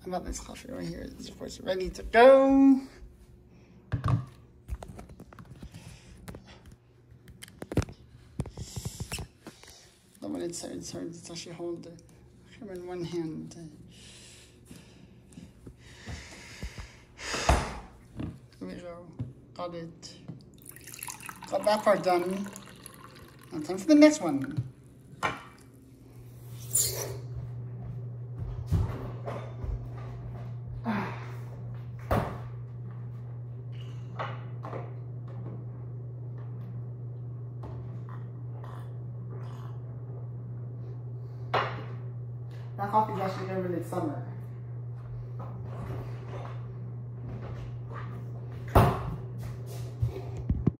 I got this coffee right here. It's of course ready to go. The one inside, it's hard to actually hold the camera in one hand. Here we go. Got it. Got that part done. Now time for the next one. That coffee is actually going to be summer.